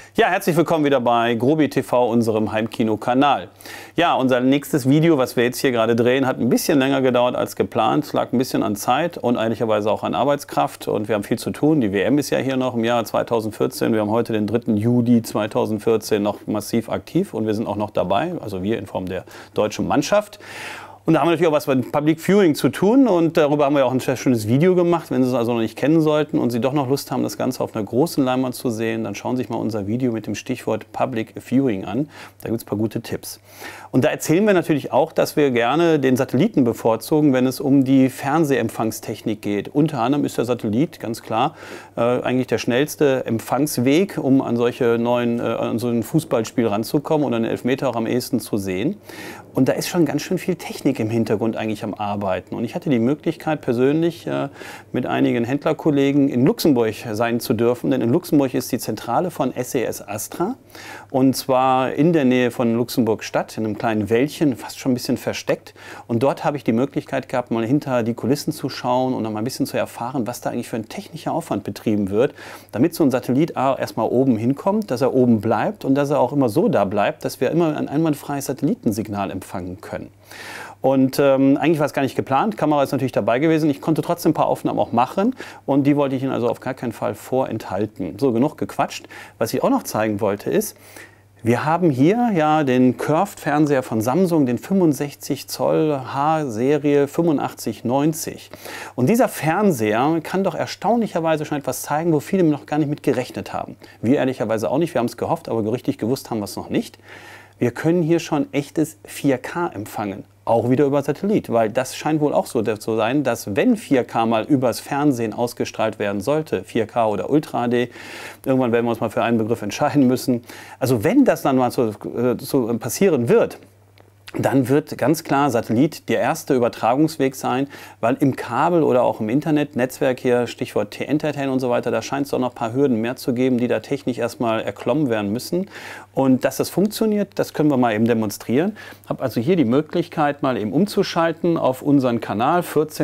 Ja, herzlich willkommen wieder bei Grobi TV, unserem Heimkino-Kanal. Ja, unser nächstes Video, was wir jetzt hier gerade drehen, hat ein bisschen länger gedauert als geplant. Es lag ein bisschen an Zeit und ehrlicherweise auch an Arbeitskraft. Und wir haben viel zu tun. Die WM ist ja hier noch im Jahr 2014. Wir haben heute den 3. Juli 2014 noch massiv aktiv und wir sind auch noch dabei, also wir in Form der deutschen Mannschaft. Und da haben wir natürlich auch was mit Public Viewing zu tun und darüber haben wir auch ein sehr schönes Video gemacht. Wenn Sie es also noch nicht kennen sollten und Sie doch noch Lust haben, das Ganze auf einer großen Leinwand zu sehen, dann schauen Sie sich mal unser Video mit dem Stichwort Public Viewing an. Da gibt es ein paar gute Tipps. Und da erzählen wir natürlich auch, dass wir gerne den Satelliten bevorzugen, wenn es um die Fernsehempfangstechnik geht. Unter anderem ist der Satellit, ganz klar, eigentlich der schnellste Empfangsweg, um an solche neuen, an so ein Fußballspiel ranzukommen und einen Elfmeter auch am ehesten zu sehen. Und da ist schon ganz schön viel Technik im Hintergrund eigentlich am Arbeiten. Und ich hatte die Möglichkeit, persönlich mit einigen Händlerkollegen in Luxemburg sein zu dürfen. Denn in Luxemburg ist die Zentrale von SES Astra. Und zwar in der Nähe von Luxemburg-Stadt, in einem kleinen Wäldchen, fast schon ein bisschen versteckt. Und dort habe ich die Möglichkeit gehabt, mal hinter die Kulissen zu schauen und dann mal ein bisschen zu erfahren, was da eigentlich für ein technischer Aufwand betrieben wird, damit so ein Satellit erstmal oben hinkommt, dass er oben bleibt und dass er auch immer so da bleibt, dass wir immer ein einwandfreies Satellitensignal empfangen können. Und eigentlich war es gar nicht geplant, Kamera ist natürlich dabei gewesen. Ich konnte trotzdem ein paar Aufnahmen auch machen und die wollte ich Ihnen also auf gar keinen Fall vorenthalten. So, genug gequatscht. Was ich auch noch zeigen wollte ist, wir haben hier ja den Curved-Fernseher von Samsung, den 65 Zoll H-Serie 8590. Und dieser Fernseher kann doch erstaunlicherweise schon etwas zeigen, wo viele noch gar nicht mit gerechnet haben. Wir ehrlicherweise auch nicht, wir haben es gehofft, aber richtig gewusst haben wir es noch nicht. Wir können hier schon echtes 4K empfangen. Auch wieder über Satellit, weil das scheint wohl auch so zu sein, dass wenn 4K mal übers Fernsehen ausgestrahlt werden sollte, 4K oder Ultra HD, irgendwann werden wir uns mal für einen Begriff entscheiden müssen. Also wenn das dann mal so passieren wird, dann wird ganz klar Satellit der erste Übertragungsweg sein, weil im Kabel oder auch im Internet, Netzwerk hier, Stichwort T-Entertain und so weiter, da scheint es doch noch ein paar Hürden mehr zu geben, die da technisch erstmal erklommen werden müssen. Und dass das funktioniert, das können wir mal eben demonstrieren. Ich habe also hier die Möglichkeit, mal eben umzuschalten auf unseren Kanal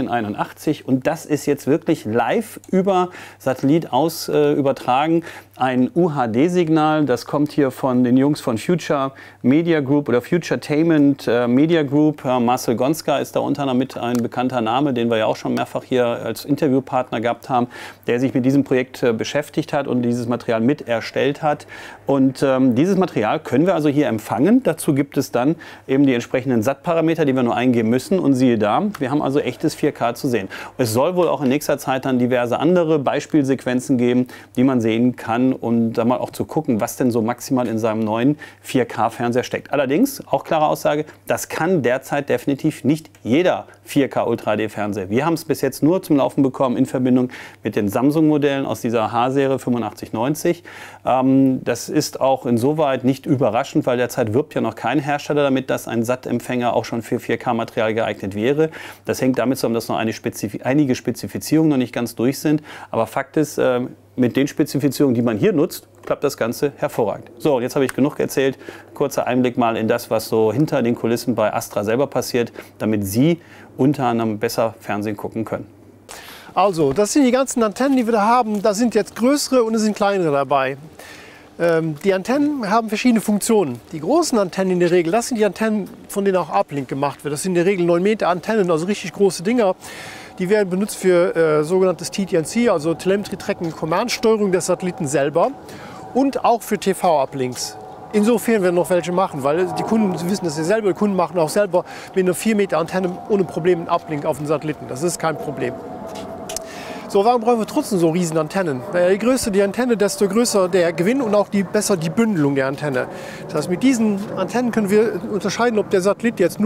1481 und das ist jetzt wirklich live über Satellit übertragen. Ein UHD-Signal, das kommt hier von den Jungs von Future Media Group oder Futuretainment Media Group. Marcel Gonska ist da unter anderem mit ein bekannter Name, den wir ja auch schon mehrfach hier als Interviewpartner gehabt haben, der sich mit diesem Projekt beschäftigt hat und dieses Material mit erstellt hat. Und dieses Material können wir also hier empfangen. Dazu gibt es dann eben die entsprechenden SAT-Parameter, die wir nur eingeben müssen. Und siehe da, wir haben also echtes 4K zu sehen. Es soll wohl auch in nächster Zeit dann diverse andere Beispielsequenzen geben, die man sehen kann, um da mal auch zu gucken, was denn so maximal in seinem neuen 4K-Fernseher steckt. Allerdings, auch klare Aussage, das kann derzeit definitiv nicht jeder 4K Ultra HD-Fernseher. Wir haben es bis jetzt nur zum Laufen bekommen in Verbindung mit den Samsung-Modellen aus dieser H-Serie 8590. Das ist auch insoweit nicht überraschend, weil derzeit wirbt ja noch kein Hersteller damit, dass ein SAT-Empfänger auch schon für 4K-Material geeignet wäre. Das hängt damit zusammen, dass noch einige Spezifizierungen noch nicht ganz durch sind. Aber Fakt ist, mit den Spezifizierungen, die man hier nutzt, klappt das Ganze hervorragend. So, jetzt habe ich genug erzählt. Kurzer Einblick mal in das, was so hinter den Kulissen bei Astra selber passiert, damit Sie unter anderem besser Fernsehen gucken können. Also, das sind die ganzen Antennen, die wir da haben. Da sind jetzt größere und es sind kleinere dabei. Die Antennen haben verschiedene Funktionen. Die großen Antennen in der Regel, das sind die Antennen, von denen auch Uplink gemacht wird. Das sind in der Regel 9 Meter Antennen, also richtig große Dinger. Die werden benutzt für sogenanntes TT&C, also Telemetry Tracking Command Steuerung des Satelliten selber und auch für TV-Uplinks. Insofern werden noch welche machen, weil die Kunden, Sie wissen das ja selber, die Kunden machen auch selber mit einer 4 Meter Antenne ohne Probleme einen Uplink auf den Satelliten. Das ist kein Problem. So, warum brauchen wir trotzdem so riesen Antennen? Je größer die Antenne, desto größer der Gewinn und auch besser die Bündelung der Antenne. Das heißt, mit diesen Antennen können wir unterscheiden, ob der Satellit jetzt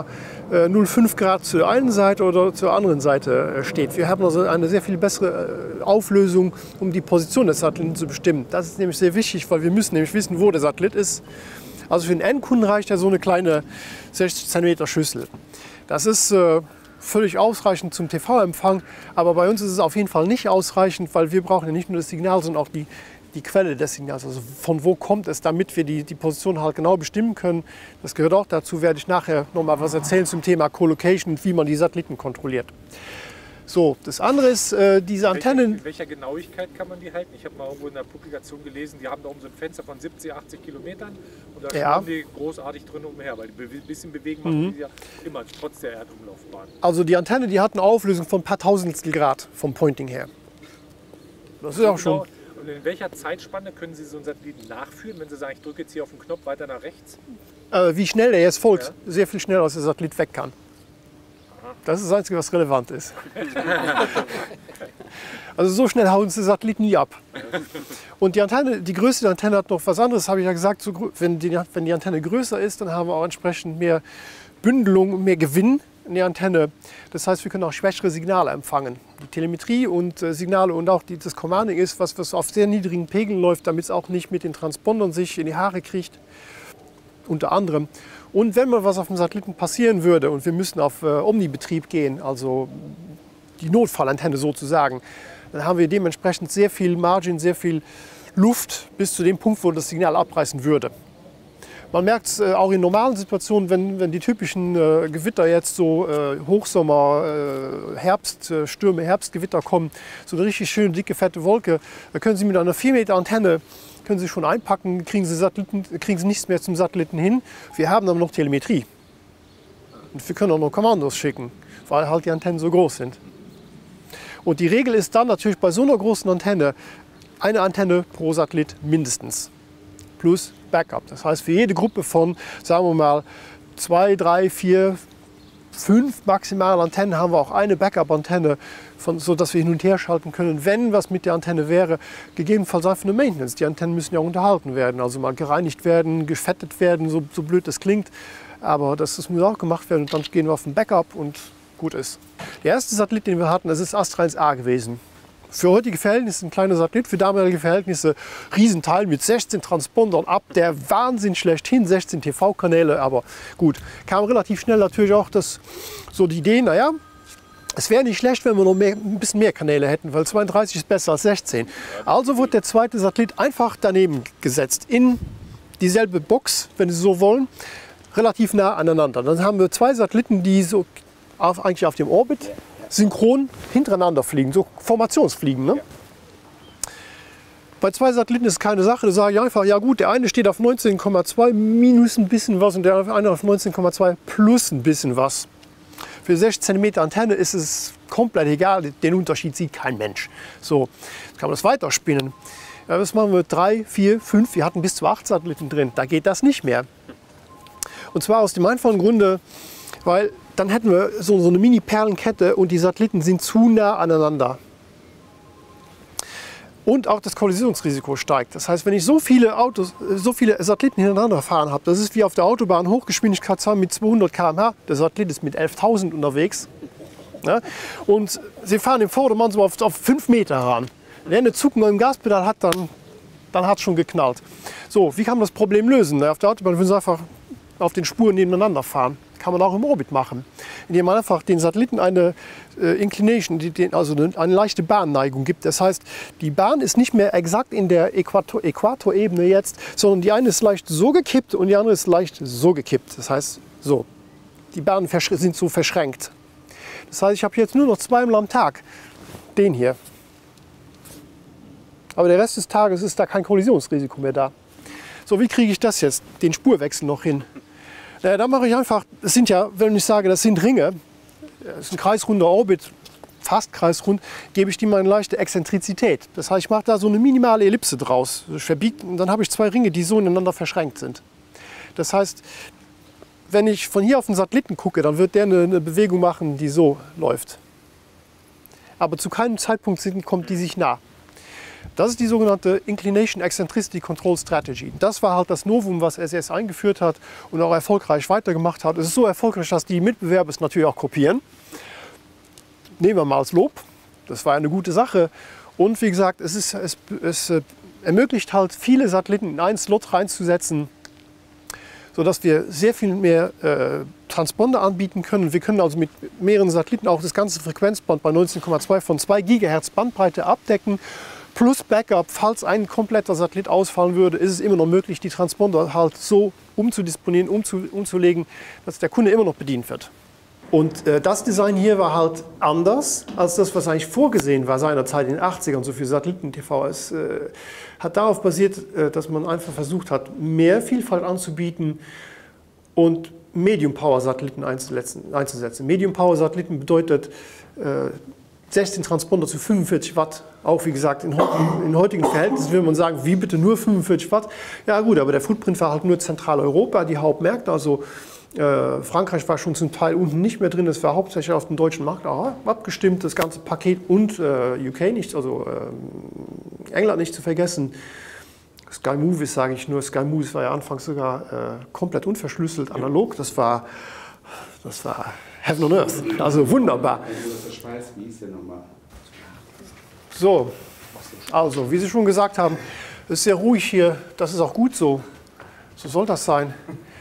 0,05 Grad zur einen Seite oder zur anderen Seite steht. Wir haben also eine sehr viel bessere Auflösung, um die Position des Satelliten zu bestimmen. Das ist nämlich sehr wichtig, weil wir müssen nämlich wissen, wo der Satellit ist. Also für den Endkunden reicht ja so eine kleine 60 cm Schüssel. Das ist völlig ausreichend zum TV-Empfang, aber bei uns ist es auf jeden Fall nicht ausreichend, weil wir brauchen ja nicht nur das Signal, sondern auch die Quelle des Signals, also von wo kommt es, damit wir die Position halt genau bestimmen können. Das gehört auch dazu, werde ich nachher noch mal was erzählen zum Thema Colocation und wie man die Satelliten kontrolliert. So, das andere ist, diese Antennen... In welcher Genauigkeit kann man die halten? Ich habe mal irgendwo in der Publikation gelesen, die haben da oben so ein Fenster von 70, 80 Kilometern und da schwimmen die großartig drin umher, weil ein bisschen bewegen machen die ja immer, trotz der Erdumlaufbahn. Also die Antenne, die hat eine Auflösung von ein paar Tausendstel Grad vom Pointing her. Das ist auch schon... Und in welcher Zeitspanne können Sie so einen Satelliten nachführen, wenn Sie sagen, ich drücke jetzt hier auf den Knopf weiter nach rechts? Wie schnell er jetzt folgt, sehr viel schneller als der Satellit weg kann. Das ist das Einzige, was relevant ist. Also so schnell hauen Sie den Satellit nie ab. Und die Antenne, die Größe der Antenne hat noch was anderes, habe ich ja gesagt. Wenn die Antenne größer ist, dann haben wir auch entsprechend mehr Bündelung, mehr Gewinn in der Antenne. Das heißt, wir können auch schwächere Signale empfangen. Die Telemetrie und Signale und auch das Commanding ist, was auf sehr niedrigen Pegeln läuft, damit es auch nicht mit den Transpondern sich in die Haare kriegt, unter anderem. Und wenn mal was auf dem Satelliten passieren würde und wir müssen auf Omnibetrieb gehen, also die Notfallantenne sozusagen, dann haben wir dementsprechend sehr viel Margin, sehr viel Luft bis zu dem Punkt, wo das Signal abreißen würde. Man merkt es auch in normalen Situationen, wenn die typischen Gewitter jetzt so Hochsommer, Herbststürme, Herbstgewitter kommen, so eine richtig schöne, dicke, fette Wolke, da können Sie mit einer 4 Meter Antenne können Sie schon einpacken, kriegen Sie nichts mehr zum Satelliten hin. Wir haben aber noch Telemetrie. Und wir können auch noch Kommandos schicken, weil halt die Antennen so groß sind. Und die Regel ist dann natürlich bei so einer großen Antenne, eine Antenne pro Satellit mindestens. Plus Backup. Das heißt, für jede Gruppe von, sagen wir mal, 2, 3, 4, 5 maximal Antennen haben wir auch eine Backup-Antenne, sodass wir hin und her schalten können, wenn was mit der Antenne wäre. Gegebenenfalls einfach eine Maintenance. Die Antennen müssen ja auch unterhalten werden, also mal gereinigt werden, gefettet werden, so blöd das klingt. Aber das muss auch gemacht werden und dann gehen wir auf ein Backup und gut ist. Der erste Satellit, den wir hatten, das ist Astra 1A gewesen. Für heutige Verhältnisse ein kleiner Satellit, für damalige Verhältnisse Riesenteil mit 16 Transpondern ab, der Wahnsinn schlechthin, 16 TV-Kanäle, aber gut. Kam relativ schnell natürlich auch so die Idee, naja, es wäre nicht schlecht, wenn wir noch ein bisschen mehr Kanäle hätten, weil 32 ist besser als 16. Also wurde der zweite Satellit einfach daneben gesetzt, in dieselbe Box, wenn Sie so wollen, relativ nah aneinander. Dann haben wir zwei Satelliten, die so eigentlich auf dem Orbit synchron hintereinander fliegen, so Formationsfliegen. Ne? Ja. Bei zwei Satelliten ist es keine Sache, da sage ich einfach, ja gut, der eine steht auf 19,2 minus ein bisschen was und der andere auf 19,2 plus ein bisschen was. Für 16 cm Antenne ist es komplett egal, den Unterschied sieht kein Mensch. So, jetzt kann man das weiterspinnen. Ja, was machen wir? 3, 4, 5, wir hatten bis zu 8 Satelliten drin, da geht das nicht mehr. Und zwar aus dem einfachen Grunde, weil dann hätten wir so eine Mini-Perlenkette und die Satelliten sind zu nah aneinander. Und auch das Kollisionsrisiko steigt. Das heißt, wenn ich so viele Satelliten hintereinander fahren habe, das ist wie auf der Autobahn Hochgeschwindigkeitsfahren mit 200 km/h. Der Satellit ist mit 11.000 unterwegs. Ja? Und sie fahren im Vordermann so auf 5 Meter ran. Wenn er eine Zuckung im Gaspedal hat, dann hat es schon geknallt. So, wie kann man das Problem lösen? Auf der Autobahn würden sie einfach auf den Spuren nebeneinander fahren. Kann man auch im Orbit machen, indem man einfach den Satelliten eine Inclination, also eine leichte Bahnneigung gibt. Das heißt, die Bahn ist nicht mehr exakt in der Äquatorebene jetzt, sondern die eine ist leicht so gekippt und die andere ist leicht so gekippt. Das heißt, so. Die Bahnen sind so verschränkt. Das heißt, ich habe jetzt nur noch zweimal am Tag den hier. Aber der Rest des Tages ist da kein Kollisionsrisiko mehr da. So, wie kriege ich das jetzt, den Spurwechsel noch hin? Da mache ich einfach, das sind ja, wenn ich sage, das sind Ringe, das ist ein kreisrunder Orbit, fast kreisrund, gebe ich die mal eine leichte Exzentrizität. Das heißt, ich mache da so eine minimale Ellipse draus. Ich verbiege, und dann habe ich zwei Ringe, die so ineinander verschränkt sind. Das heißt, wenn ich von hier auf den Satelliten gucke, dann wird der eine Bewegung machen, die so läuft. Aber zu keinem Zeitpunkt kommt die sich nah. Das ist die sogenannte Inclination Eccentricity Control Strategy. Das war halt das Novum, was SES eingeführt hat und auch erfolgreich weitergemacht hat. Es ist so erfolgreich, dass die Mitbewerber es natürlich auch kopieren. Nehmen wir mal als Lob. Das war eine gute Sache. Und wie gesagt, es ermöglicht halt, viele Satelliten in einen Slot reinzusetzen, sodass wir sehr viel mehr Transponder anbieten können. Wir können also mit mehreren Satelliten auch das ganze Frequenzband bei 19,2 von 2 GHz Bandbreite abdecken. Plus Backup, falls ein kompletter Satellit ausfallen würde, ist es immer noch möglich, die Transponder halt so umzudisponieren, umzulegen, dass der Kunde immer noch bedient wird. Und das Design hier war halt anders als das, was eigentlich vorgesehen war seinerzeit in den 80ern, so für Satelliten-TV. Es hat darauf basiert, dass man einfach versucht hat, mehr Vielfalt anzubieten und Medium-Power-Satelliten einzusetzen. Medium-Power-Satelliten bedeutet 16 Transponder zu 45 Watt. Auch wie gesagt, in heutigen Verhältnissen würde man sagen, wie bitte nur 45 Watt? Ja gut, aber der Footprint war halt nur Zentraleuropa, die Hauptmärkte, also Frankreich war schon zum Teil unten nicht mehr drin, das war hauptsächlich auf den deutschen Markt abgestimmt, das ganze Paket und UK nicht, also England nicht zu vergessen. Sky Movies sage ich nur, Sky Movies war ja anfangs sogar komplett unverschlüsselt, analog, das war Heaven on Earth, also wunderbar. So, also wie Sie schon gesagt haben, es ist sehr ruhig hier, das ist auch gut so, so soll das sein.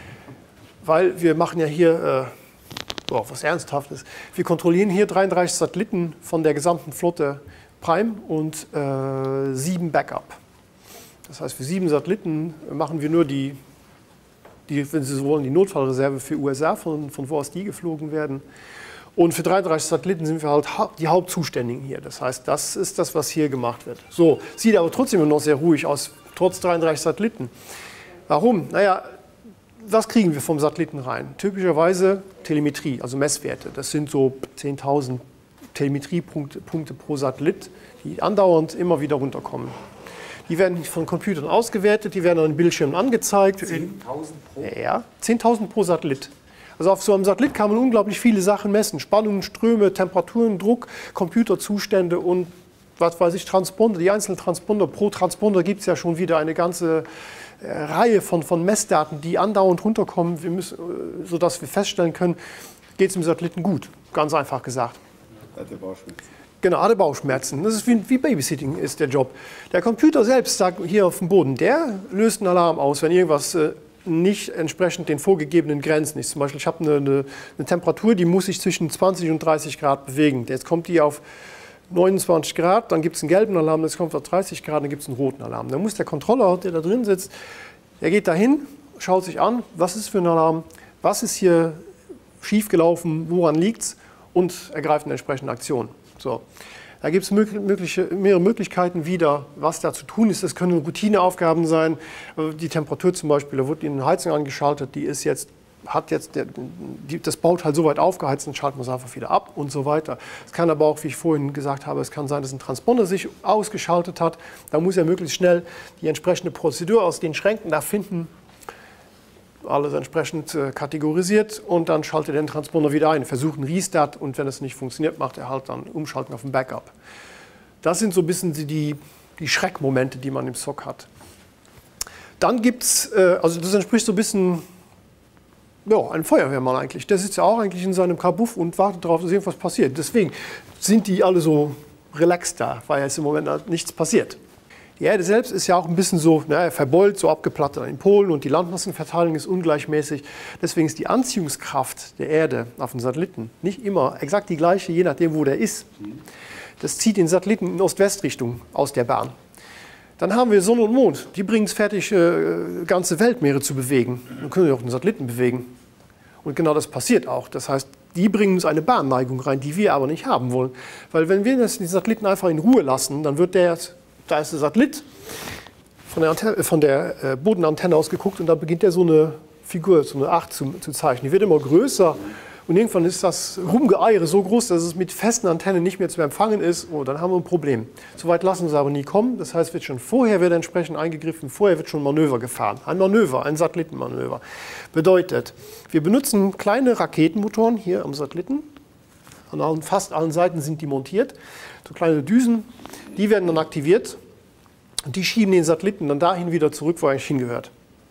Weil wir machen ja hier was Ernsthaftes. Wir kontrollieren hier 33 Satelliten von der gesamten Flotte Prime und 7 Backup. Das heißt, für 7 Satelliten machen wir nur die, wenn Sie so wollen, die Notfallreserve für USA, von wo aus die geflogen werden. Und für 33 Satelliten sind wir halt die Hauptzuständigen hier. Das heißt, das ist das, was hier gemacht wird. So, sieht aber trotzdem immer noch sehr ruhig aus, trotz 33 Satelliten. Warum? Naja, was kriegen wir vom Satelliten rein? Typischerweise Telemetrie, also Messwerte. Das sind so 10.000 Telemetriepunkte pro Satellit, die andauernd immer wieder runterkommen. Die werden von Computern ausgewertet, die werden an den Bildschirmen angezeigt. 10.000 pro? Ja, 10.000 pro Satellit. Also auf so einem Satellit kann man unglaublich viele Sachen messen. Spannungen, Ströme, Temperaturen, Druck, Computerzustände und was weiß ich, Transponder. Die einzelnen Transponder, pro Transponder gibt es ja schon wieder eine ganze Reihe von Messdaten, die andauernd runterkommen, sodass wir feststellen können, geht es dem Satelliten gut. Ganz einfach gesagt. Hat der Bauchschmerzen. Genau, hat er Bauchschmerzen. Das ist wie Babysitting ist der Job. Der Computer selbst sagt hier auf dem Boden, der löst einen Alarm aus, wenn irgendwas nicht entsprechend den vorgegebenen Grenzen ist. Zum Beispiel, ich habe eine Temperatur, die muss sich zwischen 20 und 30 Grad bewegen. Jetzt kommt die auf 29 Grad, dann gibt es einen gelben Alarm, jetzt kommt auf 30 Grad, dann gibt es einen roten Alarm. Dann muss der Controller, der da drin sitzt, der geht dahin, schaut sich an, was ist für ein Alarm, was ist hier schiefgelaufen, woran liegt es und ergreift eine entsprechende Aktion. So. Da gibt es mehrere Möglichkeiten wieder, was da zu tun ist. Das können Routineaufgaben sein. Die Temperatur zum Beispiel, da wird Ihnen eine Heizung angeschaltet, die ist jetzt das baut halt so weit aufgeheizt, dann schalten wir es einfach wieder ab und so weiter. Es kann aber auch, wie ich vorhin gesagt habe, es kann sein, dass ein Transponder sich ausgeschaltet hat. Da muss er möglichst schnell die entsprechende Prozedur aus den Schränken da finden, alles entsprechend kategorisiert und dann schaltet er den Transponder wieder ein, versucht einen Restart und wenn es nicht funktioniert, macht er halt dann Umschalten auf ein Backup. Das sind so ein bisschen die Schreckmomente, die man im SOC hat. Dann gibt es, also das entspricht so ein bisschen ein Feuerwehrmann eigentlich. Der sitzt ja auch eigentlich in seinem Kabuff und wartet darauf, dass irgendwas passiert. Deswegen sind die alle so relaxed da, weil jetzt im Moment nichts passiert. Die Erde selbst ist ja auch ein bisschen so verbeult, so abgeplattet an den Polen und die Landmassenverteilung ist ungleichmäßig. Deswegen ist die Anziehungskraft der Erde auf den Satelliten nicht immer exakt die gleiche, je nachdem, wo der ist. Das zieht den Satelliten in Ost-West-Richtung aus der Bahn. Dann haben wir Sonne und Mond. Die bringen es fertig, ganze Weltmeere zu bewegen. Dann können wir auch den Satelliten bewegen. Und genau das passiert auch. Das heißt, die bringen uns eine Bahnneigung rein, die wir aber nicht haben wollen. Weil wenn wir die Satelliten einfach in Ruhe lassen, dann wird da ist der Satellit von der Bodenantenne aus geguckt und da beginnt er so eine Figur, so eine 8 zu zeichnen. Die wird immer größer und irgendwann ist das Rumgeeiere so groß, dass es mit festen Antennen nicht mehr zu empfangen ist. Oh, dann haben wir ein Problem. Soweit lassen wir es aber nie kommen. Das heißt, schon vorher wird entsprechend eingegriffen, vorher wird schon Manöver gefahren. Ein Manöver, ein Satellitenmanöver. Bedeutet, wir benutzen kleine Raketenmotoren hier am Satelliten. An fast allen Seiten sind die montiert. So kleine Düsen, die werden dann aktiviert und die schieben den Satelliten dann dahin wieder zurück, wo er eigentlich hingehört.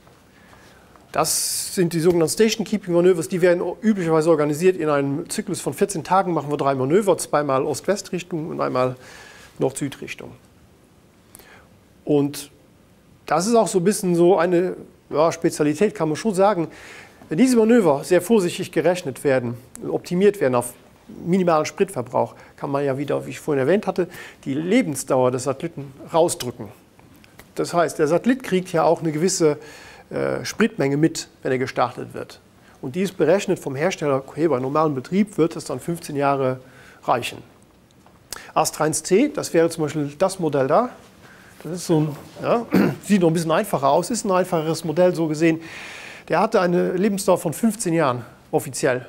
Das sind die sogenannten Station-Keeping-Manövers, die werden üblicherweise organisiert in einem Zyklus von 14 Tagen, machen wir 3 Manöver, zweimal Ost-West-Richtung und einmal Nord-Süd-Richtung. Und das ist auch so ein bisschen so eine Spezialität, kann man schon sagen. Wenn diese Manöver sehr vorsichtig gerechnet werden, optimiert werden auf minimalen Spritverbrauch, kann man ja wieder, wie ich vorhin erwähnt hatte, die Lebensdauer des Satelliten rausdrücken. Das heißt, der Satellit kriegt ja auch eine gewisse Spritmenge mit, wenn er gestartet wird. Und die ist berechnet vom Hersteller, okay, bei normalem Betrieb wird es dann 15 Jahre reichen. Astra 1T, das wäre zum Beispiel das Modell da. Das ist so ein, ja, sieht noch ein bisschen einfacher aus, ist ein einfacheres Modell so gesehen. Der hatte eine Lebensdauer von 15 Jahren offiziell.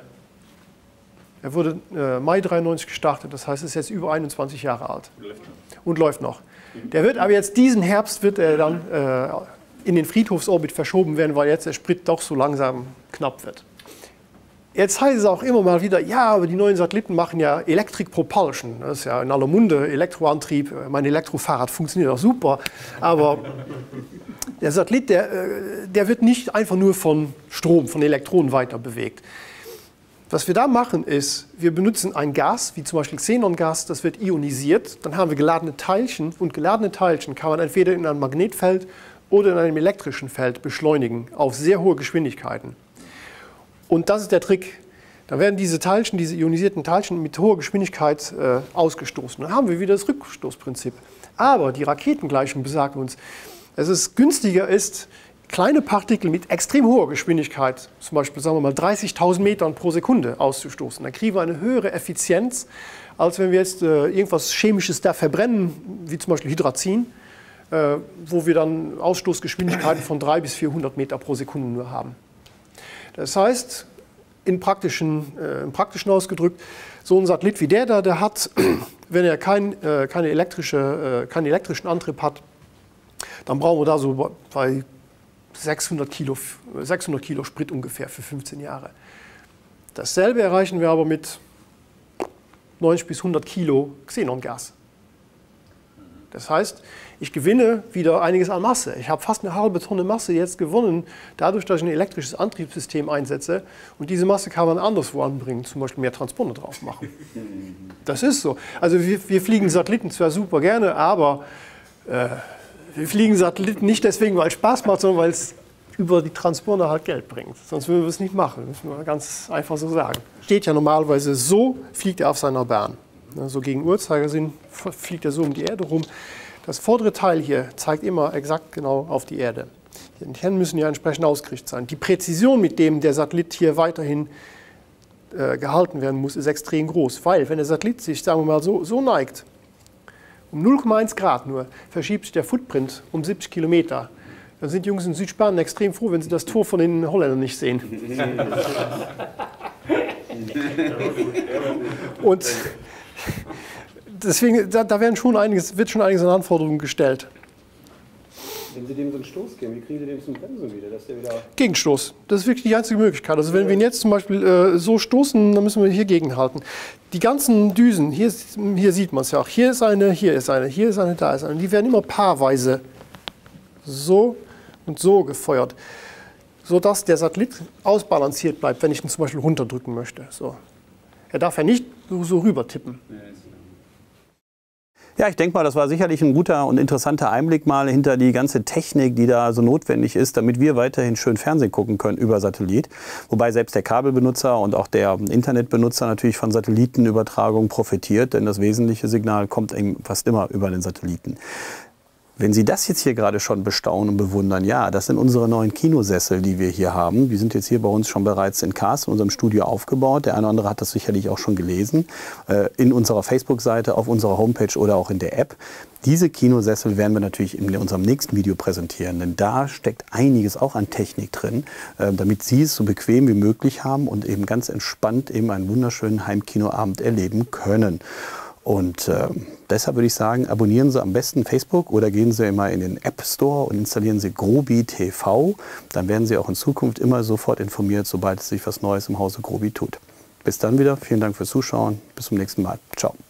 Er wurde Mai 93 gestartet, das heißt, er ist jetzt über 21 Jahre alt. Und läuft noch. Der wird aber jetzt diesen Herbst wird er dann in den Friedhofsorbit verschoben werden, weil jetzt der Sprit doch so langsam knapp wird. Jetzt heißt es auch immer mal wieder, ja, aber die neuen Satelliten machen ja Electric Propulsion. Das ist ja in aller Munde, Elektroantrieb. Mein Elektrofahrrad funktioniert auch super. Aber der Satellit, der wird nicht einfach nur von Strom, von Elektronen weiter bewegt. Was wir da machen ist, wir benutzen ein Gas, wie zum Beispiel Xenongas, das wird ionisiert. Dann haben wir geladene Teilchen und geladene Teilchen kann man entweder in einem Magnetfeld oder in einem elektrischen Feld beschleunigen auf sehr hohe Geschwindigkeiten. Und das ist der Trick. Da werden diese Teilchen, diese ionisierten Teilchen mit hoher Geschwindigkeit ausgestoßen. Dann haben wir wieder das Rückstoßprinzip. Aber die Raketengleichung besagt uns, dass es günstiger ist, kleine Partikel mit extrem hoher Geschwindigkeit, zum Beispiel sagen wir mal 30.000 Metern pro Sekunde auszustoßen. Dann kriegen wir eine höhere Effizienz, als wenn wir jetzt irgendwas Chemisches da verbrennen, wie zum Beispiel Hydrazin, wo wir dann Ausstoßgeschwindigkeiten von 300 bis 400 Meter pro Sekunde nur haben. Das heißt, im Praktischen ausgedrückt, so ein Satellit wie der da, der hat, wenn er keinen elektrischen Antrieb hat, dann brauchen wir da so bei 600 Kilo Sprit ungefähr für 15 Jahre. Dasselbe erreichen wir aber mit 90 bis 100 Kilo Xenongas. Das heißt, ich gewinne wieder einiges an Masse. Ich habe fast eine halbe Tonne Masse jetzt gewonnen, dadurch, dass ich ein elektrisches Antriebssystem einsetze. Und diese Masse kann man anderswo anbringen, zum Beispiel mehr Transponder drauf machen. Das ist so. Also wir fliegen Satelliten zwar super gerne, aber wir fliegen Satelliten nicht deswegen, weil es Spaß macht, sondern weil es über die Transponder halt Geld bringt. Sonst würden wir es nicht machen, das müssen wir ganz einfach so sagen. Steht ja normalerweise so, fliegt er auf seiner Bahn. So gegen Uhrzeigersinn fliegt er so um die Erde rum. Das vordere Teil hier zeigt immer exakt genau auf die Erde. Die Antennen müssen ja entsprechend ausgerichtet sein. Die Präzision, mit dem der Satellit hier weiterhin gehalten werden muss, ist extrem groß. Weil, wenn der Satellit sich, sagen wir mal, so neigt, um 0,1 Grad nur, verschiebt sich der Footprint um 70 Kilometer. Dann sind die Jungs in Südspanien extrem froh, wenn sie das Tor von den Holländern nicht sehen. Und deswegen, da wird schon einiges an Anforderungen gestellt. Wenn Sie dem so einen Stoß geben, wie kriegen Sie den zum Bremsen wieder? Dass der wieder Gegenstoß. Das ist wirklich die einzige Möglichkeit. Also wenn wir ihn jetzt zum Beispiel so stoßen, dann müssen wir hier gegenhalten. Die ganzen Düsen, hier sieht man es ja auch, hier ist eine, hier ist eine, hier ist eine, da ist eine. Die werden immer paarweise so und so gefeuert, sodass der Satellit ausbalanciert bleibt, wenn ich ihn zum Beispiel runterdrücken möchte. So. Er darf ja nicht so rüber tippen. Ja, ich denke mal, das war sicherlich ein guter und interessanter Einblick mal hinter die ganze Technik, die da so notwendig ist, damit wir weiterhin schön Fernsehen gucken können über Satellit. Wobei selbst der Kabelbenutzer und auch der Internetbenutzer natürlich von Satellitenübertragung profitiert, denn das wesentliche Signal kommt eben fast immer über den Satelliten. Wenn Sie das jetzt hier gerade schon bestaunen und bewundern, ja, das sind unsere neuen Kinosessel, die wir hier haben. Die sind jetzt hier bei uns schon bereits in Kars, in unserem Studio aufgebaut. Der eine oder andere hat das sicherlich auch schon gelesen. In unserer Facebook-Seite, auf unserer Homepage oder auch in der App. Diese Kinosessel werden wir natürlich in unserem nächsten Video präsentieren, denn da steckt einiges auch an Technik drin, damit Sie es so bequem wie möglich haben und eben ganz entspannt eben einen wunderschönen Heimkinoabend erleben können. Und deshalb würde ich sagen, abonnieren Sie am besten Facebook oder gehen Sie immer in den App Store und installieren Sie Grobi TV. Dann werden Sie auch in Zukunft immer sofort informiert, sobald es sich was Neues im Hause Grobi tut. Bis dann wieder. Vielen Dank fürs Zuschauen. Bis zum nächsten Mal. Ciao.